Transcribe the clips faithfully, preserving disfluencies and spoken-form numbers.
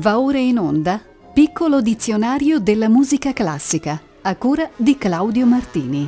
Va ora in onda Piccolo dizionario della musica classica, a cura di Claudio Martini.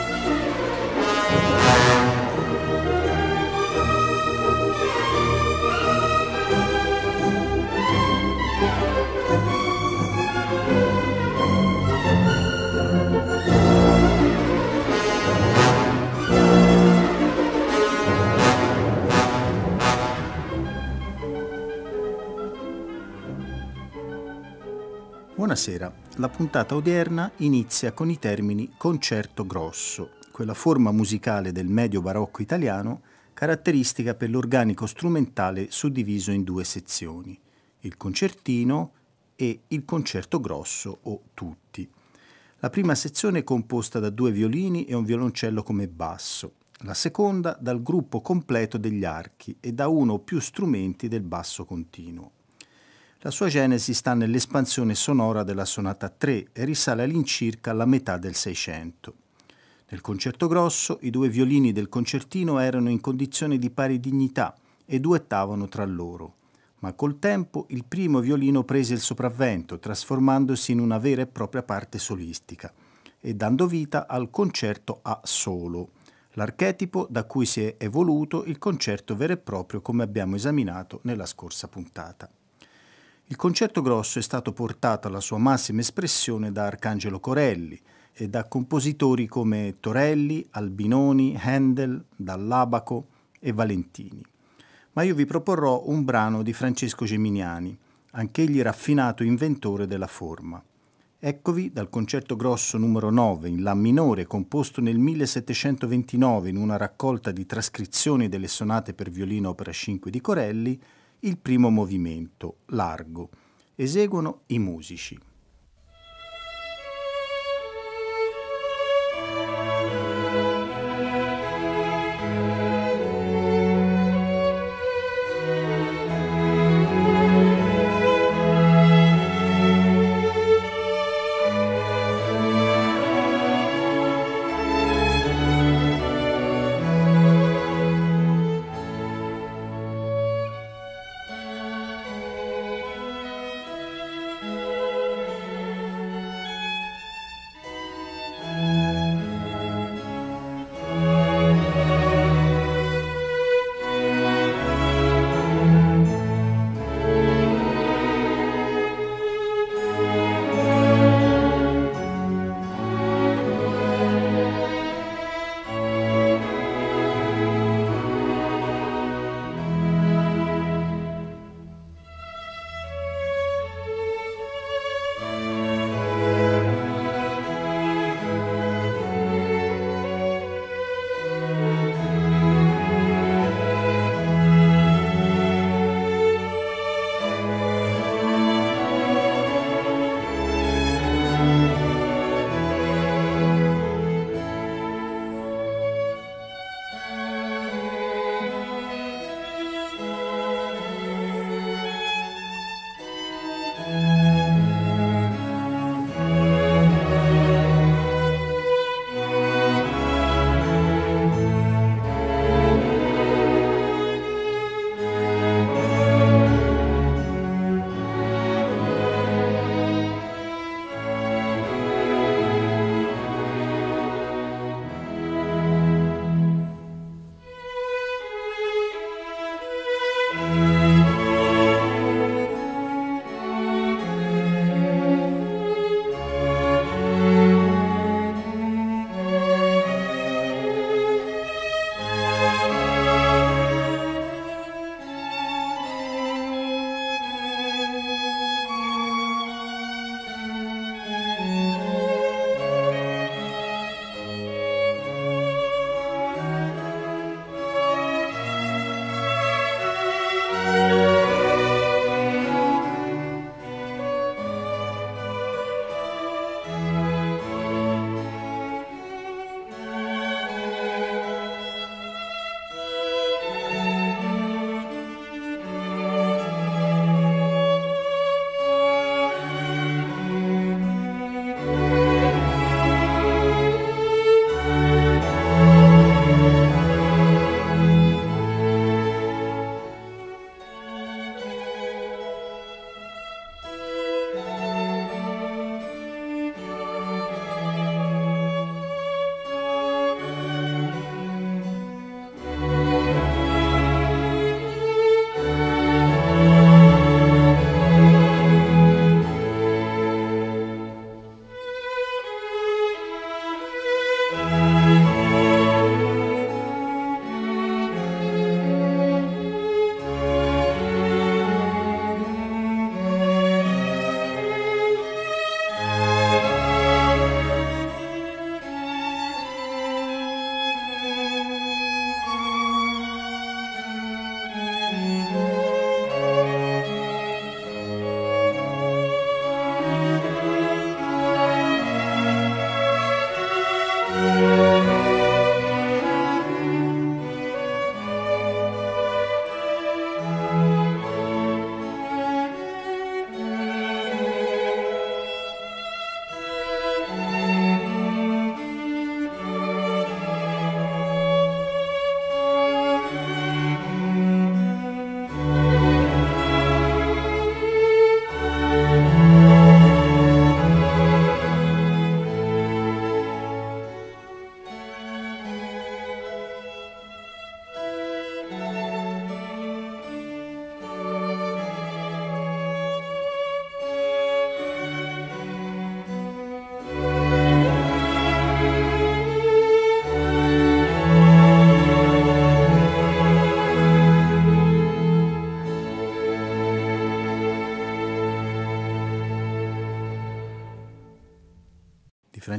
Buonasera, la puntata odierna inizia con i termini concerto grosso, quella forma musicale del medio barocco italiano caratteristica per l'organico strumentale suddiviso in due sezioni, il concertino e il concerto grosso o tutti. La prima sezione è composta da due violini e un violoncello come basso, la seconda dal gruppo completo degli archi e da uno o più strumenti del basso continuo. La sua genesi sta nell'espansione sonora della sonata tre e risale all'incirca alla metà del Seicento. Nel concerto grosso i due violini del concertino erano in condizione di pari dignità e duettavano tra loro, ma col tempo il primo violino prese il sopravvento, trasformandosi in una vera e propria parte solistica e dando vita al concerto a solo, l'archetipo da cui si è evoluto il concerto vero e proprio come abbiamo esaminato nella scorsa puntata. Il concerto grosso è stato portato alla sua massima espressione da Arcangelo Corelli e da compositori come Torelli, Albinoni, Handel, Dall'Abaco e Valentini. Ma io vi proporrò un brano di Francesco Geminiani, anch'egli raffinato inventore della forma. Eccovi dal concerto grosso numero nove in La minore, composto nel millesettecentoventinove in una raccolta di trascrizioni delle sonate per violino opera cinque di Corelli, il primo movimento, largo. Eseguono i musici.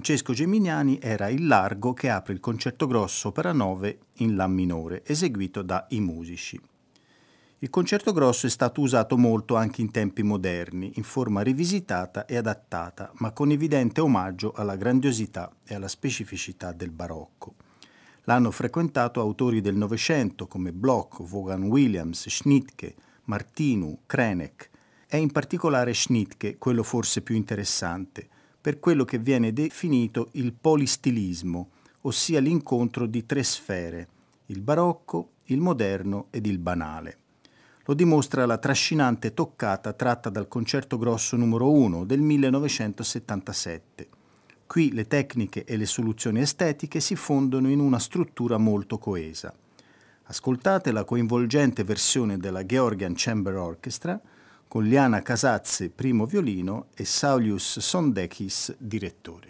Francesco Geminiani era il largo che apre il concerto grosso opera nove in La minore, eseguito da I Musici. Il concerto grosso è stato usato molto anche in tempi moderni, in forma rivisitata e adattata, ma con evidente omaggio alla grandiosità e alla specificità del barocco. L'hanno frequentato autori del Novecento come Bloch, Vaughan Williams, Schnittke, Martinu, Krenek. È in particolare Schnittke quello forse più interessante, per quello che viene definito il polistilismo, ossia l'incontro di tre sfere, il barocco, il moderno ed il banale. Lo dimostra la trascinante toccata tratta dal concerto grosso numero uno del millenovecentosettantasette. Qui le tecniche e le soluzioni estetiche si fondono in una struttura molto coesa. Ascoltate la coinvolgente versione della Georgian Chamber Orchestra con Liana Casazze primo violino e Saulius Sondekis direttore.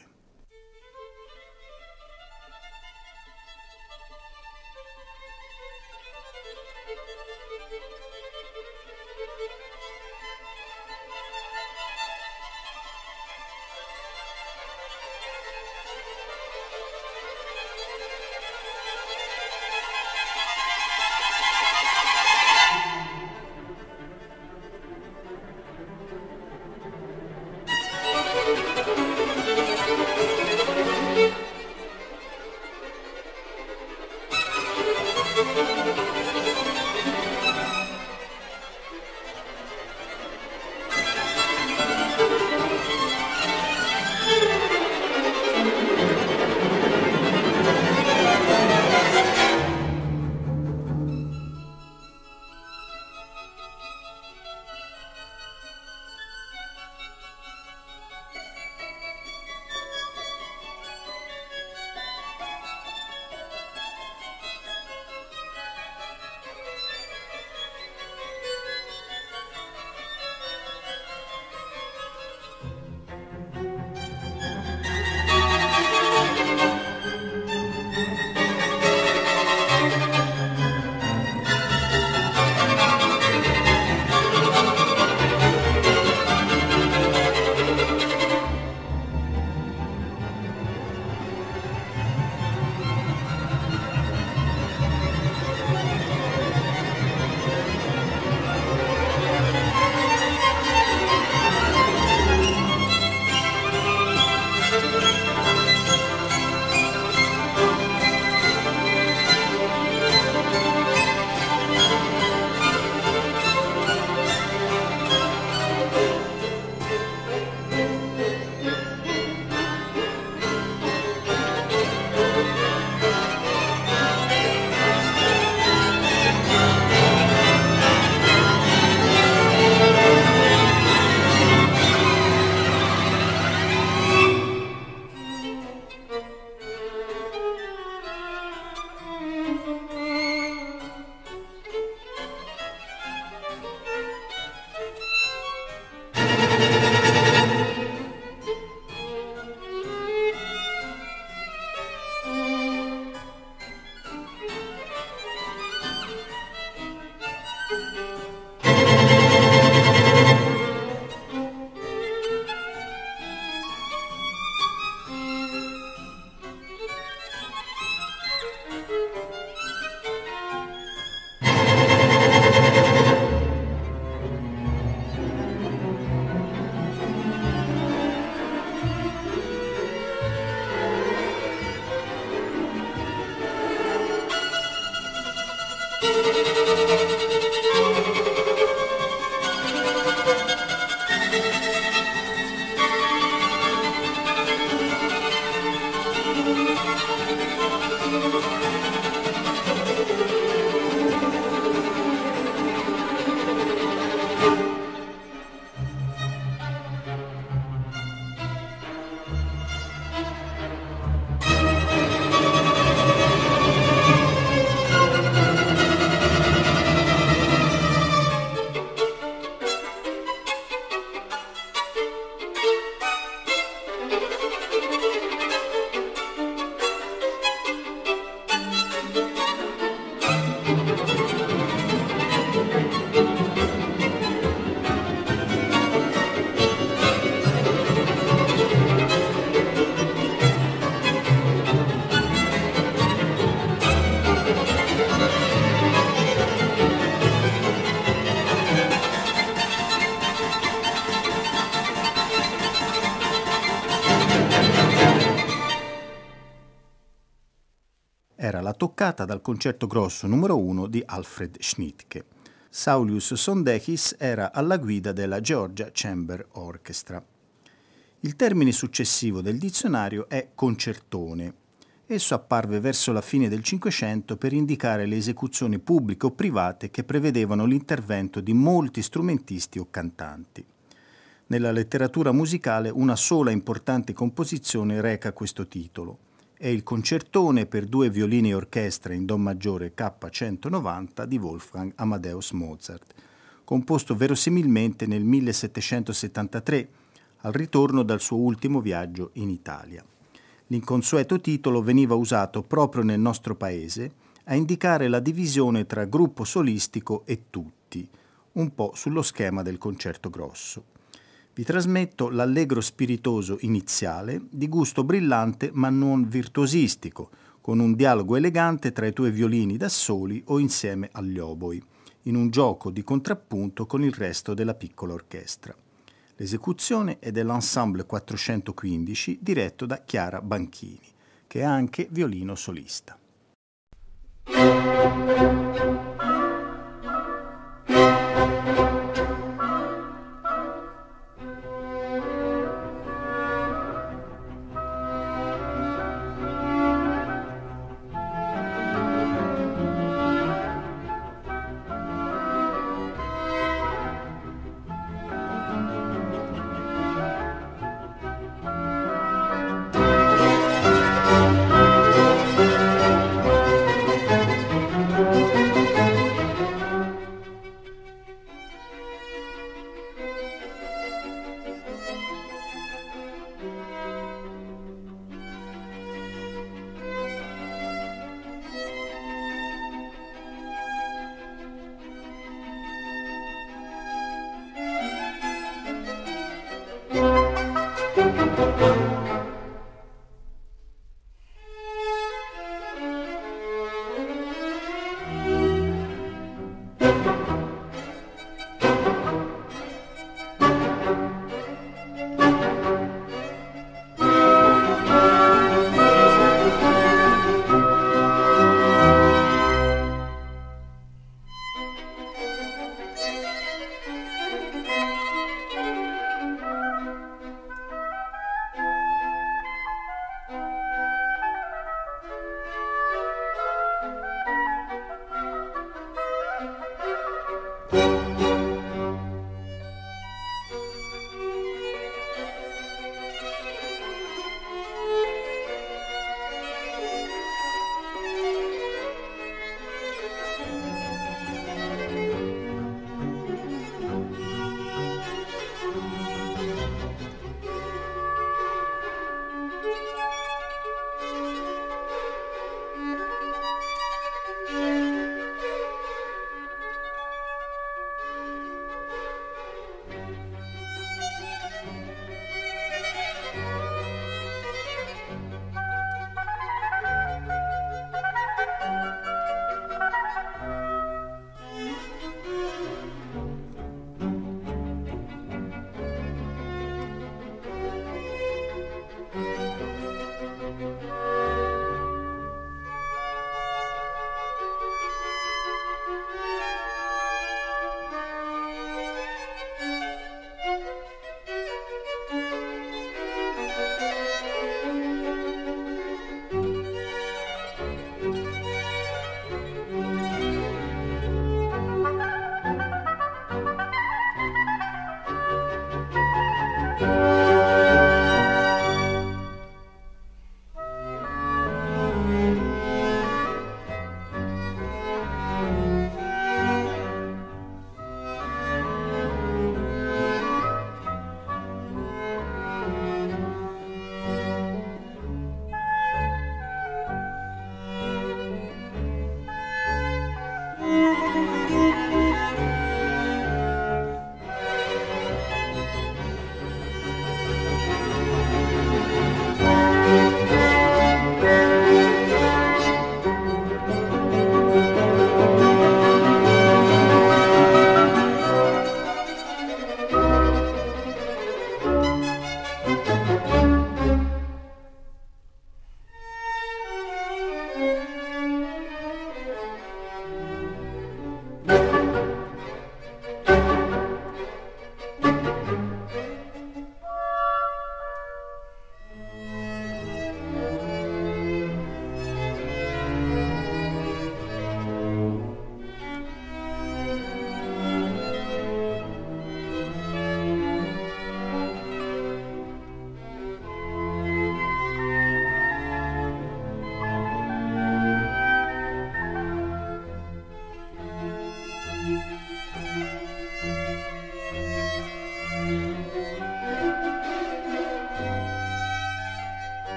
Era la toccata dal concerto grosso numero uno di Alfred Schnittke. Saulius Sondekis era alla guida della Georgia Chamber Orchestra. Il termine successivo del dizionario è concertone. Esso apparve verso la fine del Cinquecento per indicare le esecuzioni pubbliche o private che prevedevano l'intervento di molti strumentisti o cantanti. Nella letteratura musicale una sola importante composizione reca questo titolo. È il concertone per due violini e orchestra in Do maggiore K centonovanta di Wolfgang Amadeus Mozart, composto verosimilmente nel millesettecentosettantatré, al ritorno dal suo ultimo viaggio in Italia. L'inconsueto titolo veniva usato proprio nel nostro paese a indicare la divisione tra gruppo solistico e tutti, un po' sullo schema del concerto grosso. Vi trasmetto l'allegro spiritoso iniziale, di gusto brillante ma non virtuosistico, con un dialogo elegante tra i due violini da soli o insieme agli oboi, in un gioco di contrappunto con il resto della piccola orchestra. L'esecuzione è dell'Ensemble quattrocentoquindici diretto da Chiara Banchini, che è anche violino solista.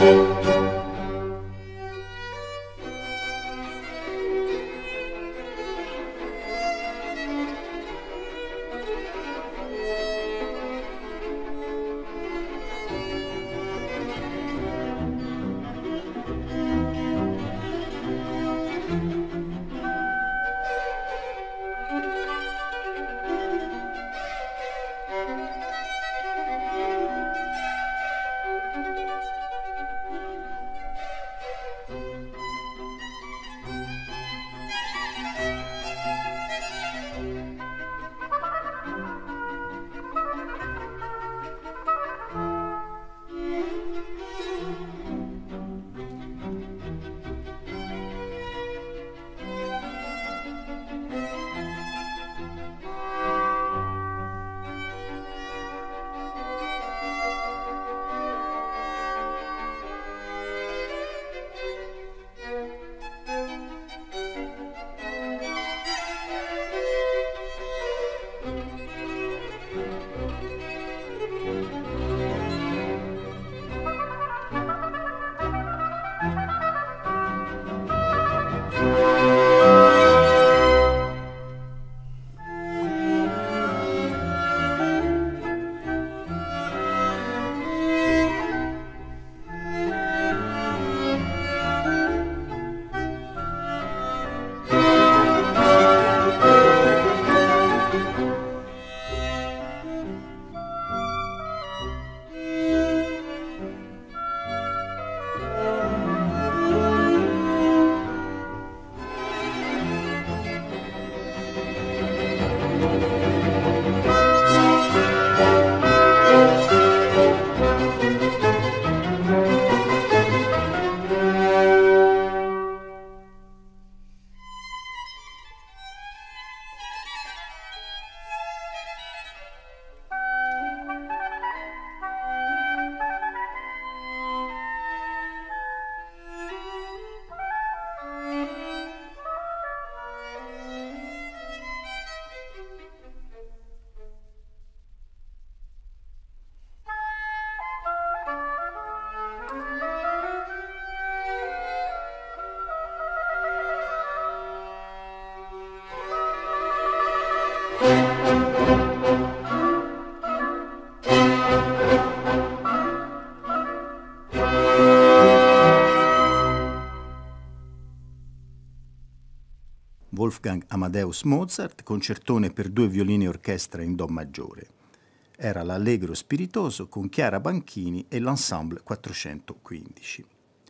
Wolfgang Amadeus Mozart, concertone per due violini e orchestra in do maggiore. Era l'Allegro spiritoso con Chiara Banchini e l'Ensemble quattrocentoquindici.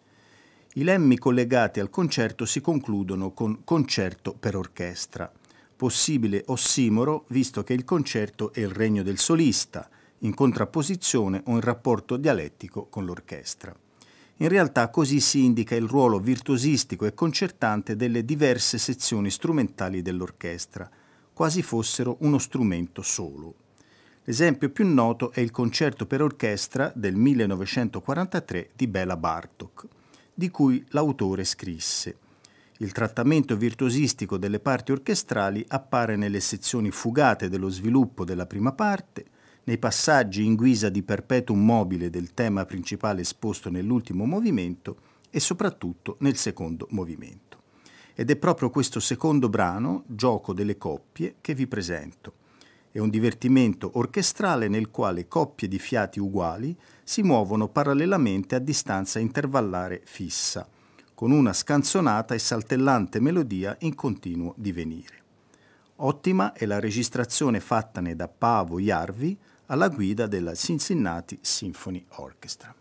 I lemmi collegati al concerto si concludono con concerto per orchestra, possibile ossimoro visto che il concerto è il regno del solista, in contrapposizione o in rapporto dialettico con l'orchestra. In realtà così si indica il ruolo virtuosistico e concertante delle diverse sezioni strumentali dell'orchestra, quasi fossero uno strumento solo. L'esempio più noto è il concerto per orchestra del millenovecentoquarantatré di Béla Bartók, di cui l'autore scrisse: il trattamento virtuosistico delle parti orchestrali appare nelle sezioni fugate dello sviluppo della prima parte, nei passaggi in guisa di perpetuum mobile del tema principale esposto nell'ultimo movimento e soprattutto nel secondo movimento. Ed è proprio questo secondo brano, Gioco delle coppie, che vi presento. È un divertimento orchestrale nel quale coppie di fiati uguali si muovono parallelamente a distanza intervallare fissa, con una scanzonata e saltellante melodia in continuo divenire. Ottima è la registrazione fattane da Paavo Järvi alla guida della Cincinnati Symphony Orchestra.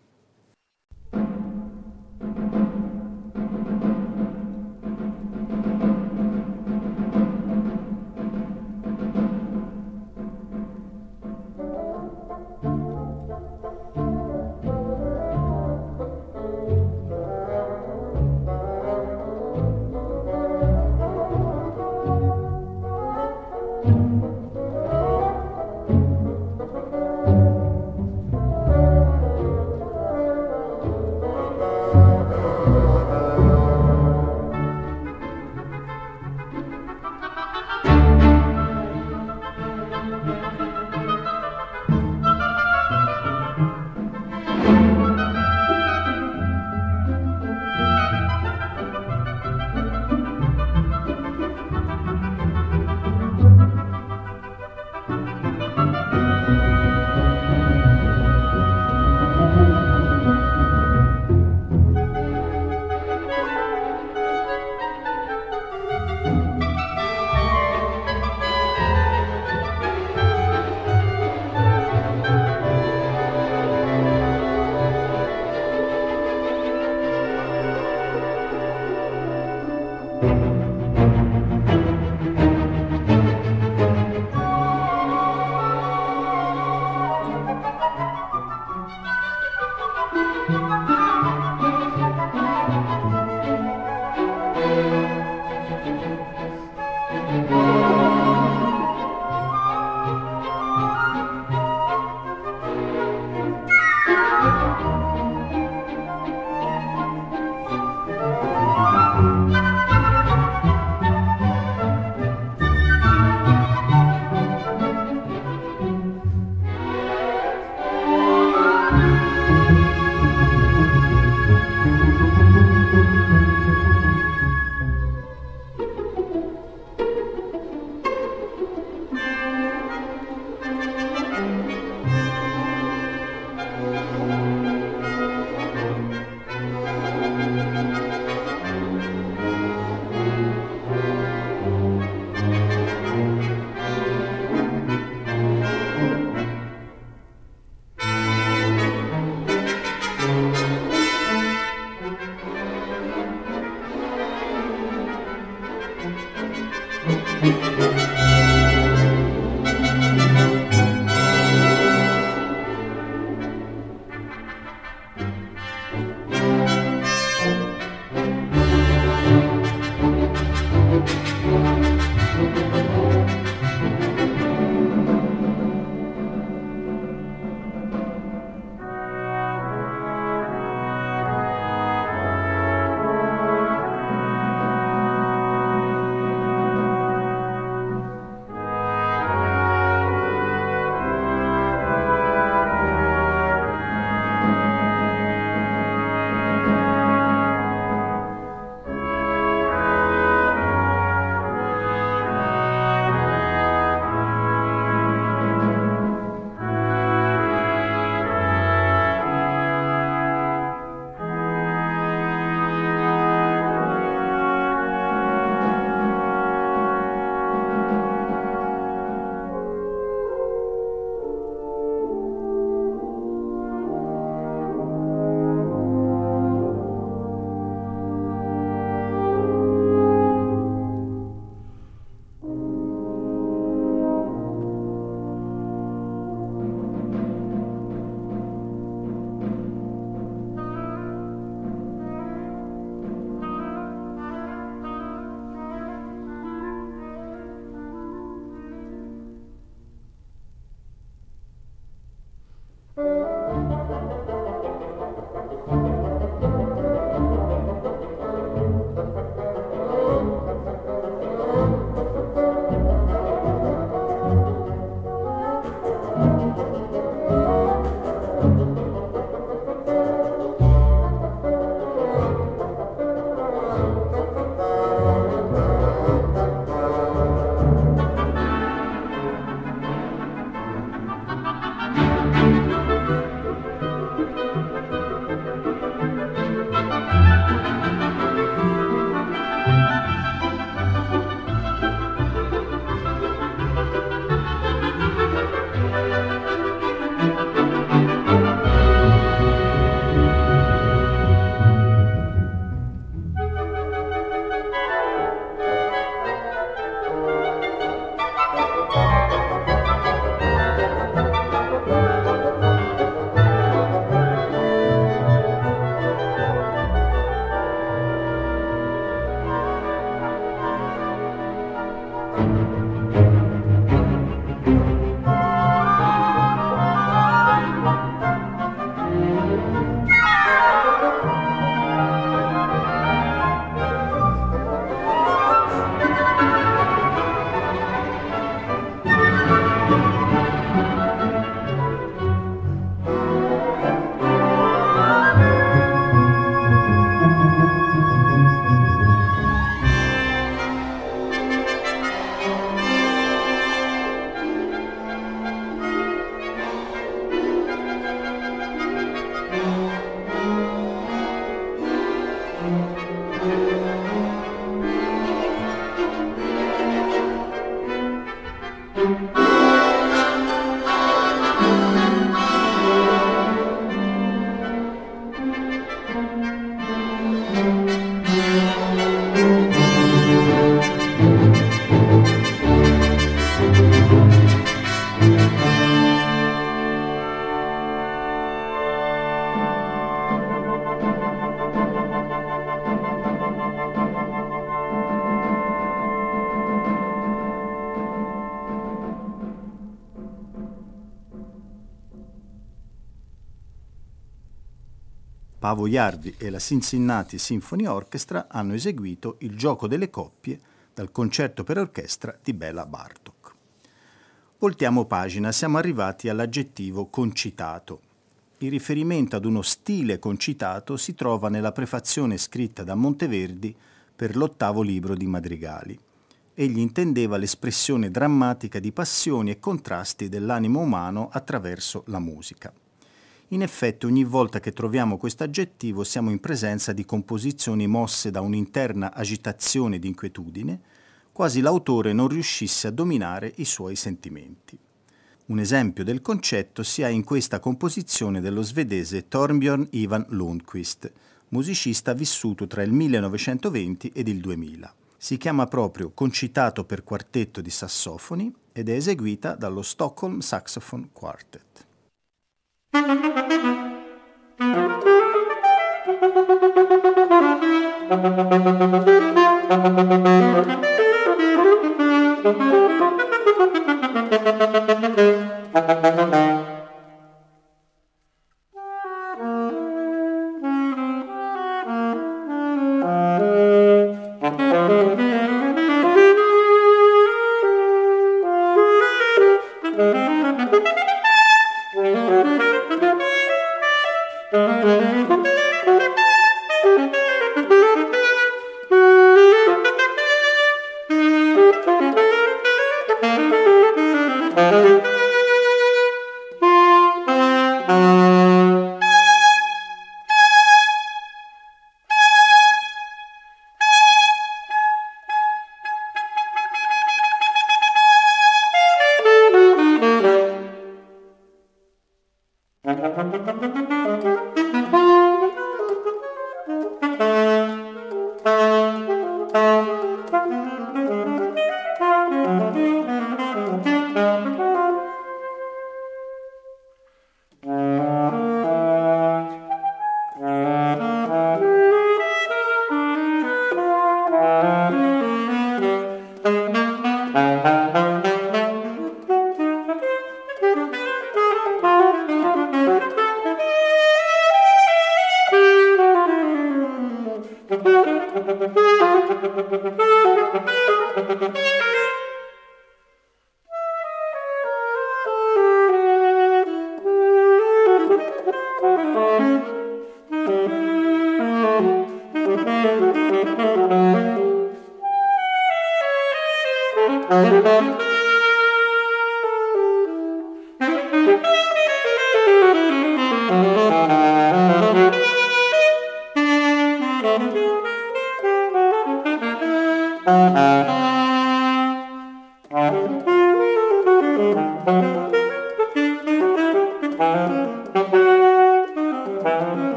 Paavo Jarvi e la Cincinnati Symphony Orchestra hanno eseguito Il gioco delle coppie dal concerto per orchestra di Béla Bartók. Voltiamo pagina, siamo arrivati all'aggettivo concitato. Il riferimento ad uno stile concitato si trova nella prefazione scritta da Monteverdi per l'ottavo libro di madrigali. Egli intendeva l'espressione drammatica di passioni e contrasti dell'animo umano attraverso la musica. In effetti, ogni volta che troviamo questo aggettivo siamo in presenza di composizioni mosse da un'interna agitazione di inquietudine, quasi l'autore non riuscisse a dominare i suoi sentimenti. Un esempio del concetto si ha in questa composizione dello svedese Torbjörn Ivan Lundquist, musicista vissuto tra il millenovecentoventi ed il duemila. Si chiama proprio Concitato per quartetto di sassofoni ed è eseguita dallo Stockholm Saxophone Quartet.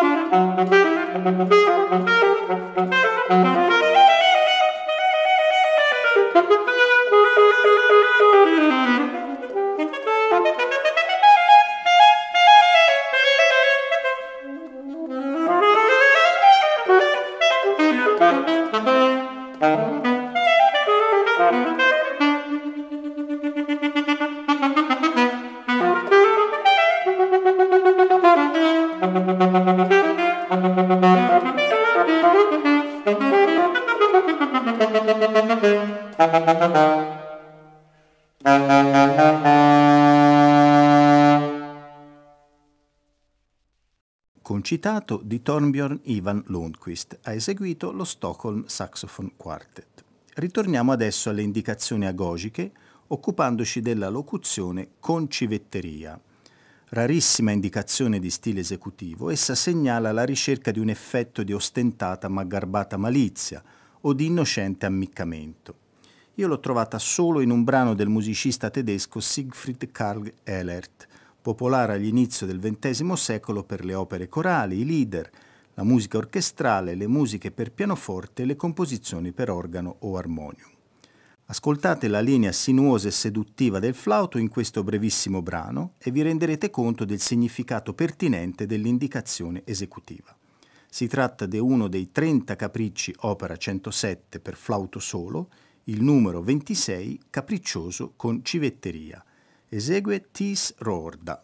Concitato di Torbjörn Ivan Lundquist, ha eseguito lo Stockholm Saxophone Quartet. Ritorniamo adesso alle indicazioni agogiche, occupandoci della locuzione concivetteria. Rarissima indicazione di stile esecutivo, essa segnala la ricerca di un effetto di ostentata ma garbata malizia o di innocente ammiccamento. Io l'ho trovata solo in un brano del musicista tedesco Siegfried Karl Ehlert, popolare all'inizio del ventesimo secolo per le opere corali, i lieder, la musica orchestrale, le musiche per pianoforte e le composizioni per organo o armonium. Ascoltate la linea sinuosa e seduttiva del flauto in questo brevissimo brano e vi renderete conto del significato pertinente dell'indicazione esecutiva. Si tratta di uno dei trenta capricci opera centosette per flauto solo, il numero ventisei, capriccioso con civetteria. Esegue Thies Roorda.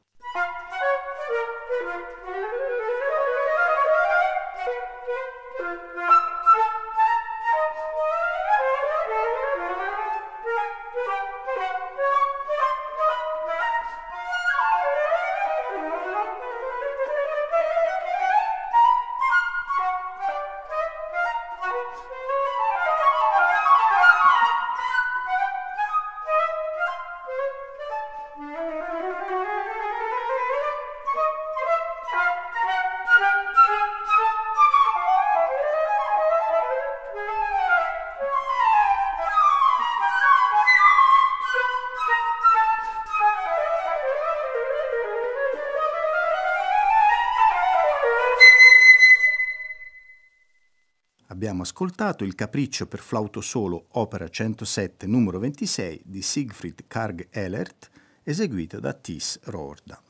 Abbiamo ascoltato il capriccio per flauto solo, opera centosette, numero ventisei, di Siegfried Karl Ehlert, eseguito da Thies Roorda.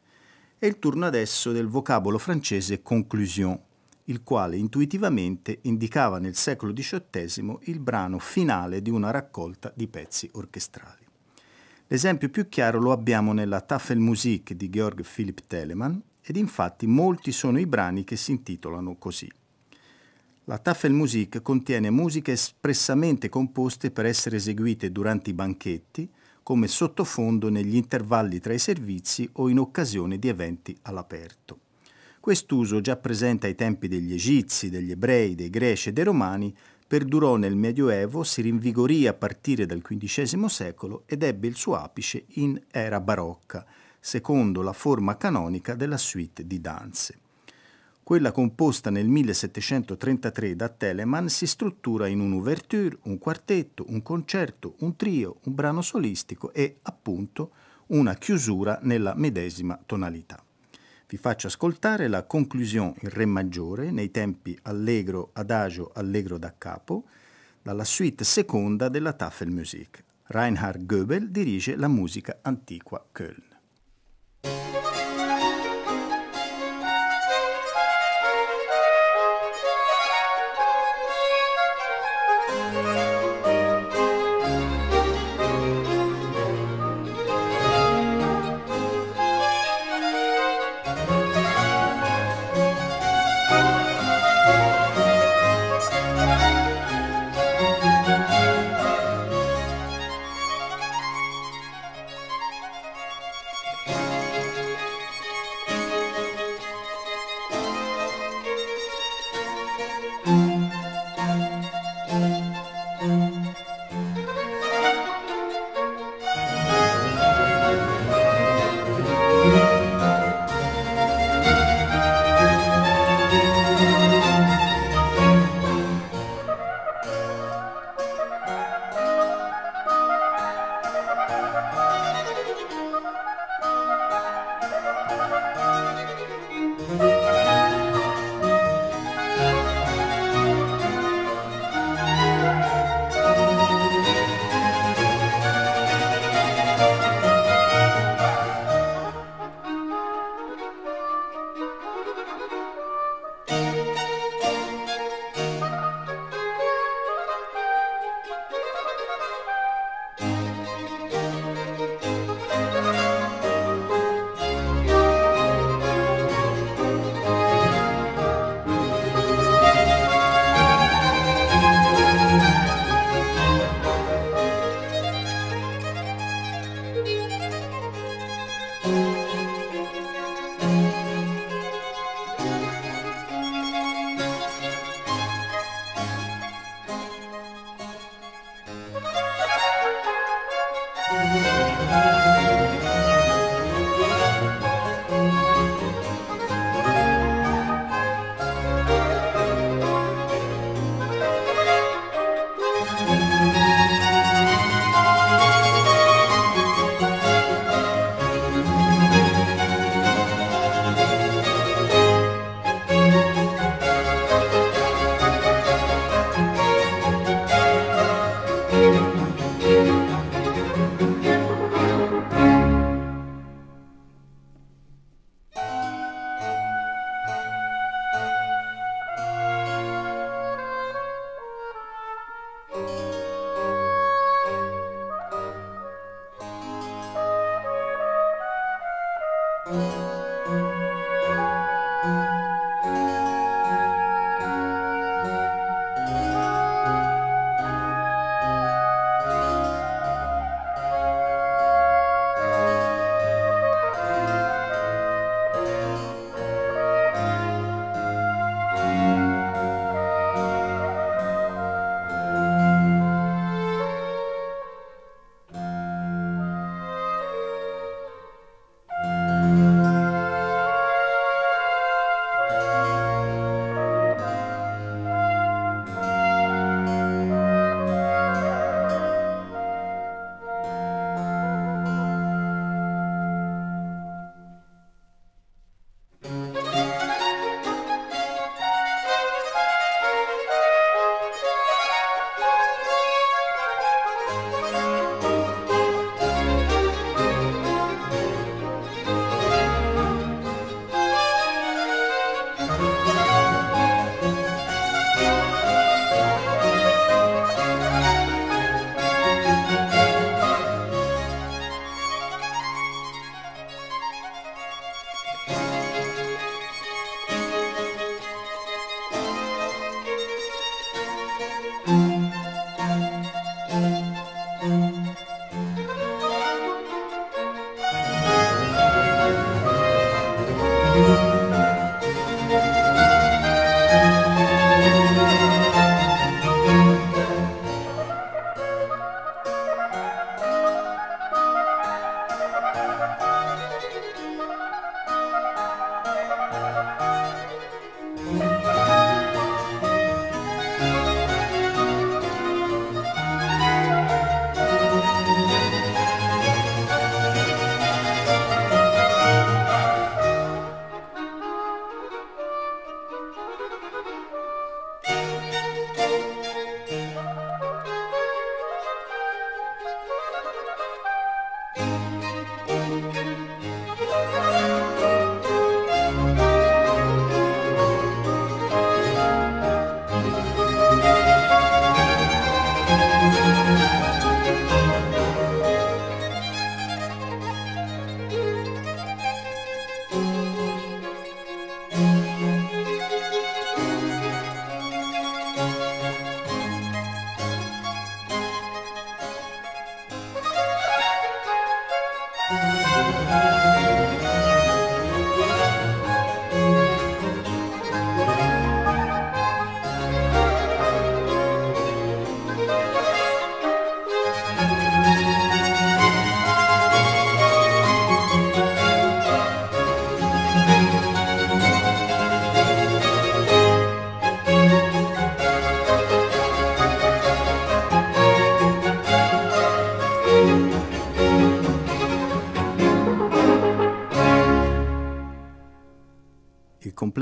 È il turno adesso del vocabolo francese conclusion, il quale intuitivamente indicava nel secolo diciottesimo il brano finale di una raccolta di pezzi orchestrali. L'esempio più chiaro lo abbiamo nella Tafelmusik di Georg Philipp Telemann, ed infatti molti sono i brani che si intitolano così. La Tafelmusik contiene musiche espressamente composte per essere eseguite durante i banchetti, come sottofondo negli intervalli tra i servizi o in occasione di eventi all'aperto. Quest'uso, già presente ai tempi degli egizi, degli ebrei, dei greci e dei romani, perdurò nel Medioevo, si rinvigorì a partire dal quindicesimo secolo ed ebbe il suo apice in era barocca, secondo la forma canonica della suite di danze. Quella composta nel millesettecentotrentatré da Telemann si struttura in un'ouverture, un quartetto, un concerto, un trio, un brano solistico e, appunto, una chiusura nella medesima tonalità. Vi faccio ascoltare la conclusion in re maggiore nei tempi allegro, adagio, allegro da capo, dalla suite seconda della Tafelmusik. Reinhard Goebel dirige la musica antiqua Köln.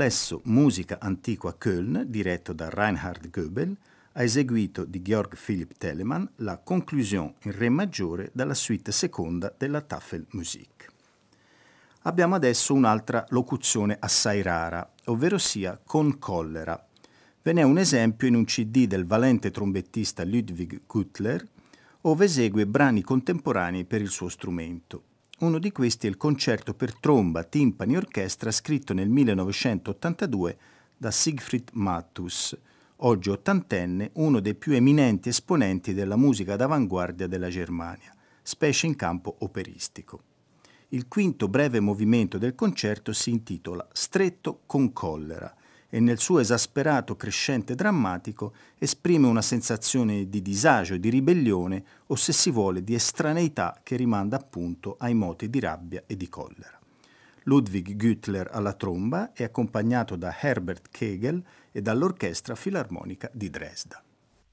complesso Musica Antiqua a Köln, diretto da Reinhard Goebel, ha eseguito di Georg Philipp Telemann la conclusion in Re maggiore dalla suite seconda della Tafelmusik. Abbiamo adesso un'altra locuzione assai rara, ovvero sia con collera. Ve n'è un esempio in un C D del valente trombettista Ludwig Güttler, ove esegue brani contemporanei per il suo strumento. Uno di questi è il concerto per tromba, timpani e orchestra scritto nel millenovecentottantadue da Siegfried Matthus, oggi ottantenne, uno dei più eminenti esponenti della musica d'avanguardia della Germania, specie in campo operistico. Il quinto breve movimento del concerto si intitola Stretto con collera e nel suo esasperato crescente drammatico esprime una sensazione di disagio, di ribellione o, se si vuole, di estraneità che rimanda appunto ai moti di rabbia e di collera. Ludwig Güttler alla tromba è accompagnato da Herbert Kegel e dall'Orchestra Filarmonica di Dresda.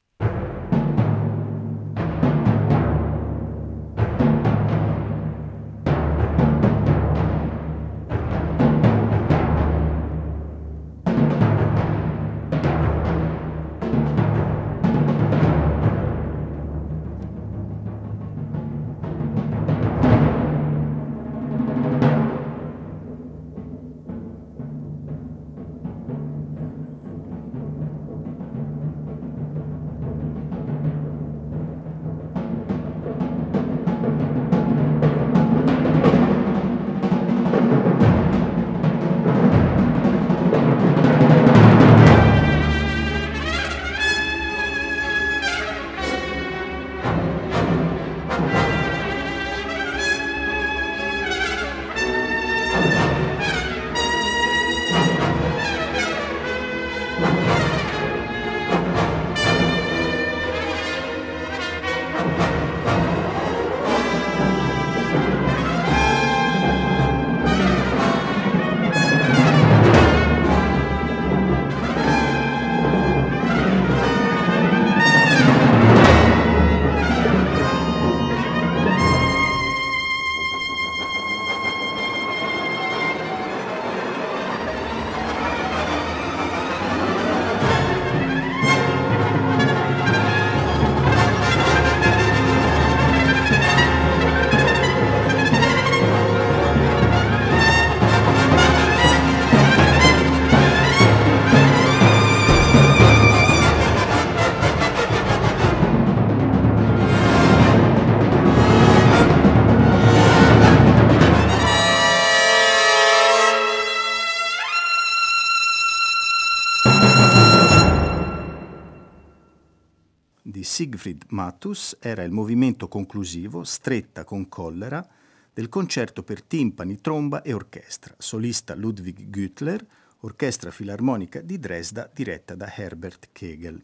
Siegfried Matthus era il movimento conclusivo, stretta con collera, del concerto per timpani, tromba e orchestra, solista Ludwig Güttler, Orchestra Filarmonica di Dresda diretta da Herbert Kegel.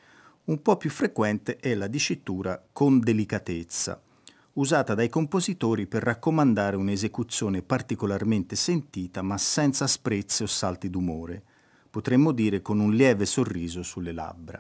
Un po' più frequente è la dicitura con delicatezza, usata dai compositori per raccomandare un'esecuzione particolarmente sentita ma senza asprezze o salti d'umore, potremmo dire con un lieve sorriso sulle labbra.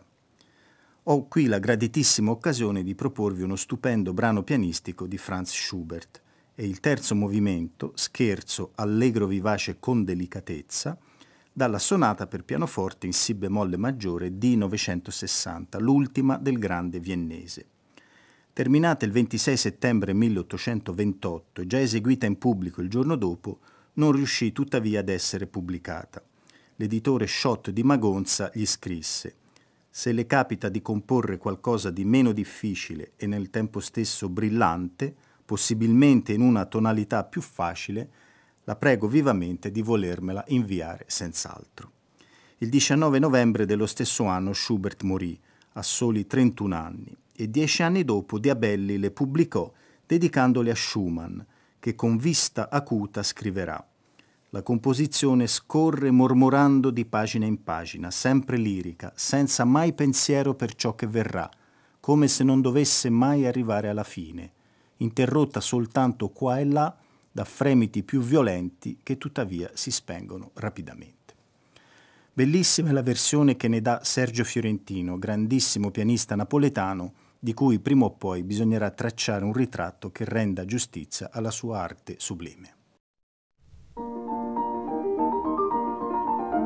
Ho qui la graditissima occasione di proporvi uno stupendo brano pianistico di Franz Schubert e il terzo movimento, scherzo allegro vivace con delicatezza, dalla sonata per pianoforte in Si bemolle maggiore D novecentosessanta, l'ultima del grande viennese. Terminata il ventisei settembre milleottocentoventotto e già eseguita in pubblico il giorno dopo, non riuscì tuttavia ad essere pubblicata. L'editore Schott di Magonza gli scrisse: se le capita di comporre qualcosa di meno difficile e nel tempo stesso brillante, possibilmente in una tonalità più facile, la prego vivamente di volermela inviare senz'altro. Il diciannove novembre dello stesso anno Schubert morì, a soli trentuno anni, e dieci anni dopo Diabelli le pubblicò dedicandole a Schumann, che con vista acuta scriverà: la composizione scorre mormorando di pagina in pagina, sempre lirica, senza mai pensiero per ciò che verrà, come se non dovesse mai arrivare alla fine, interrotta soltanto qua e là da fremiti più violenti che tuttavia si spengono rapidamente. Bellissima è la versione che ne dà Sergio Fiorentino, grandissimo pianista napoletano, di cui prima o poi bisognerà tracciare un ritratto che renda giustizia alla sua arte sublime.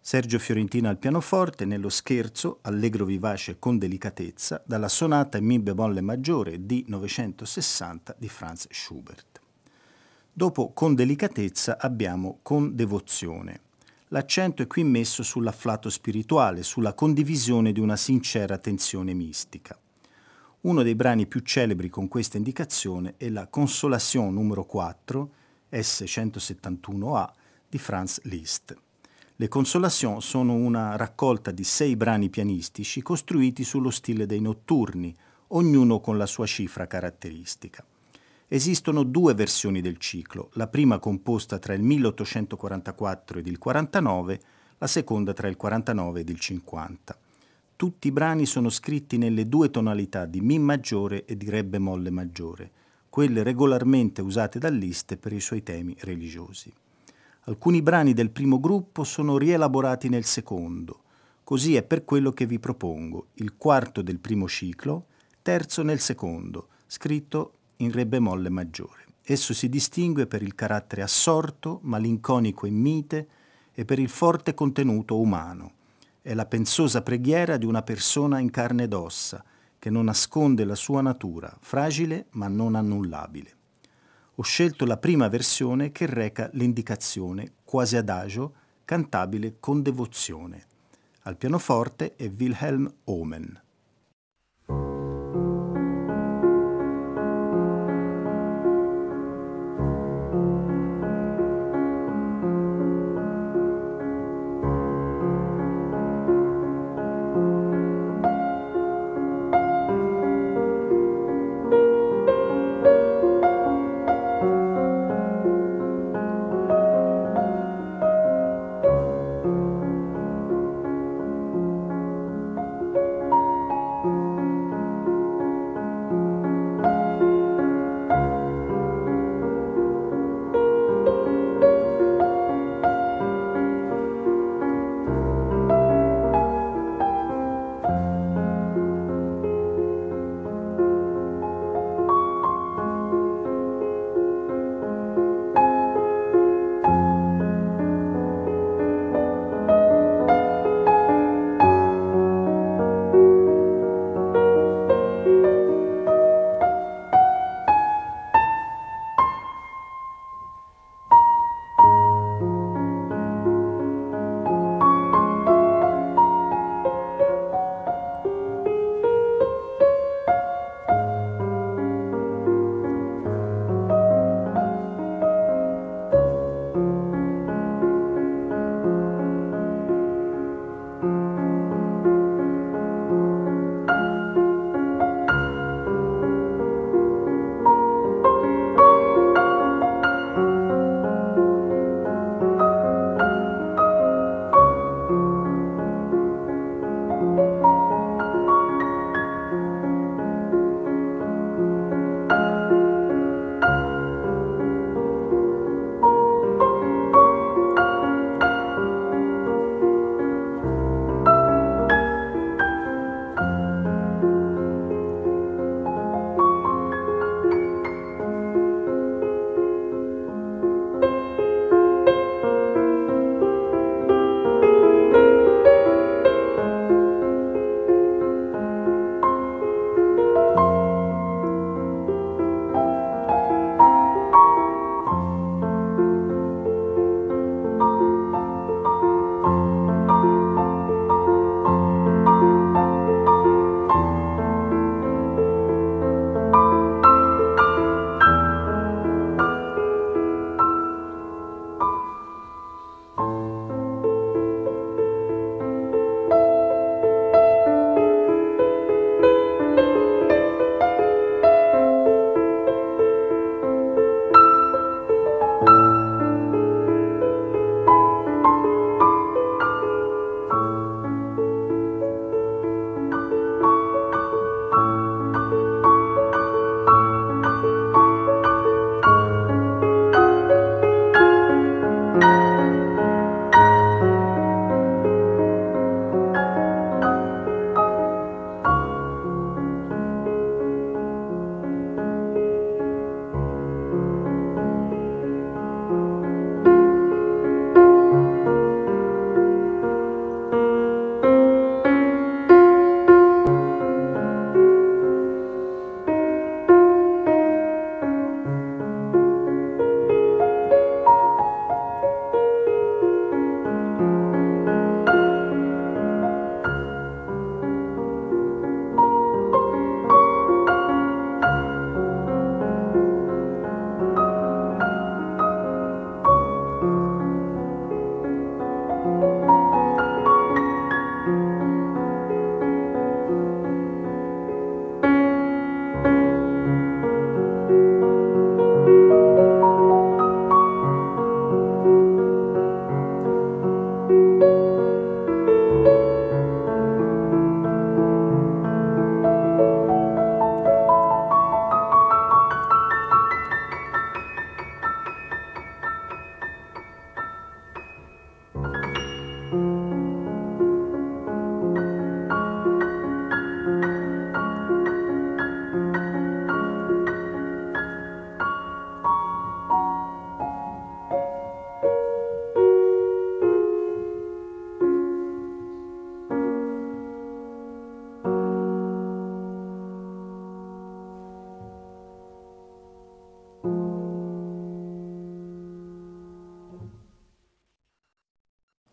Sergio Fiorentino al pianoforte, nello scherzo, allegro vivace con delicatezza, dalla sonata in mi bemolle maggiore D novecentosessanta di Franz Schubert. Dopo con delicatezza abbiamo con devozione. L'accento è qui messo sull'afflato spirituale, sulla condivisione di una sincera tensione mistica. Uno dei brani più celebri con questa indicazione è la Consolation numero quattro, S centosettantuno A, di Franz Liszt. Le Consolation sono una raccolta di sei brani pianistici costruiti sullo stile dei notturni, ognuno con la sua cifra caratteristica. Esistono due versioni del ciclo, la prima composta tra il milleottocentoquarantaquattro ed il quarantanove, la seconda tra il quarantanove ed il cinquanta. Tutti i brani sono scritti nelle due tonalità di Mi maggiore e di Re bemolle maggiore, quelle regolarmente usate da Liszt per i suoi temi religiosi. Alcuni brani del primo gruppo sono rielaborati nel secondo, così è per quello che vi propongo, il quarto del primo ciclo, terzo nel secondo, scritto in Re bemolle maggiore. Esso si distingue per il carattere assorto, malinconico e mite e per il forte contenuto umano. È la pensosa preghiera di una persona in carne ed ossa, che non nasconde la sua natura, fragile ma non annullabile. Ho scelto la prima versione che reca l'indicazione quasi adagio, cantabile con devozione. Al pianoforte è Wilhelm Omen.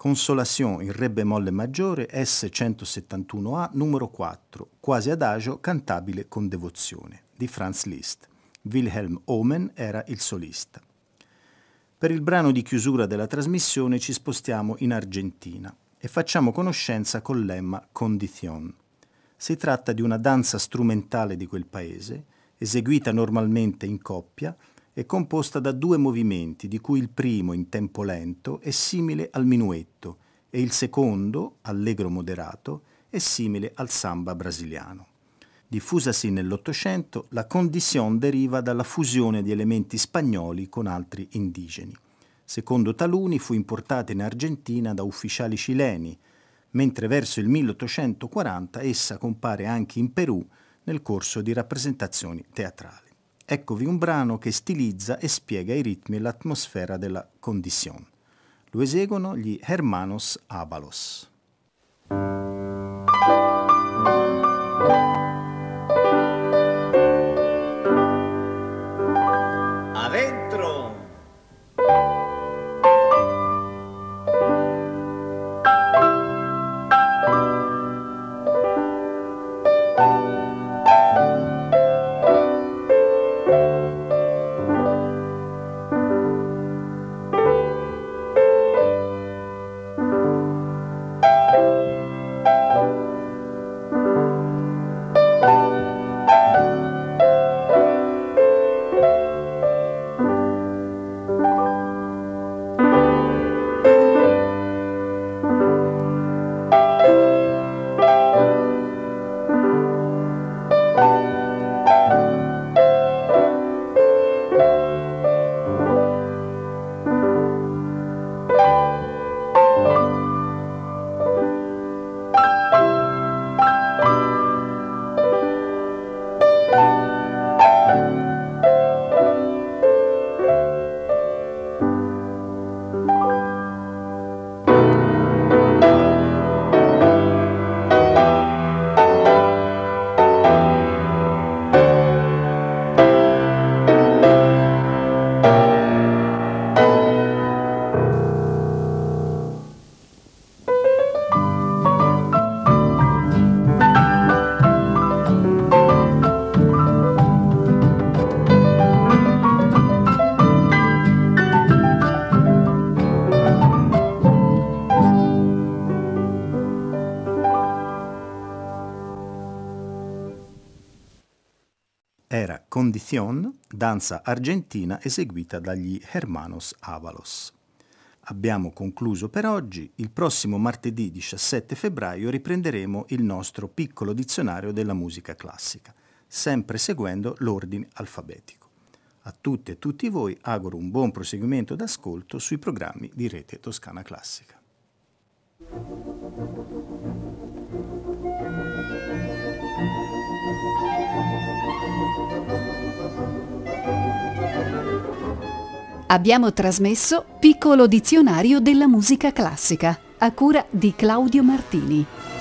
Consolation in re bemolle maggiore S centosettantuno A numero quattro, quasi adagio cantabile con devozione, di Franz Liszt. Wilhelm Omen era il solista. Per il brano di chiusura della trasmissione ci spostiamo in Argentina e facciamo conoscenza col lemma Condición. Si tratta di una danza strumentale di quel paese, eseguita normalmente in coppia e composta da due movimenti, di cui il primo, in tempo lento, è simile al minuetto e il secondo, allegro moderato, è simile al samba brasiliano. Diffusasi nell'Ottocento, la condition deriva dalla fusione di elementi spagnoli con altri indigeni. Secondo taluni fu importata in Argentina da ufficiali cileni, mentre verso il milleottocentoquaranta essa compare anche in Perù nel corso di rappresentazioni teatrali. Eccovi un brano che stilizza e spiega i ritmi e l'atmosfera della condition. Lo eseguono gli Hermanos Ábalos. Adentro. Era Condición, danza argentina eseguita dagli Hermanos Ábalos. Abbiamo concluso per oggi. Il prossimo martedì diciassette febbraio riprenderemo il nostro piccolo dizionario della musica classica, sempre seguendo l'ordine alfabetico. A tutte e tutti voi auguro un buon proseguimento d'ascolto sui programmi di Rete Toscana Classica. Abbiamo trasmesso Piccolo dizionario della musica classica, a cura di Claudio Martini.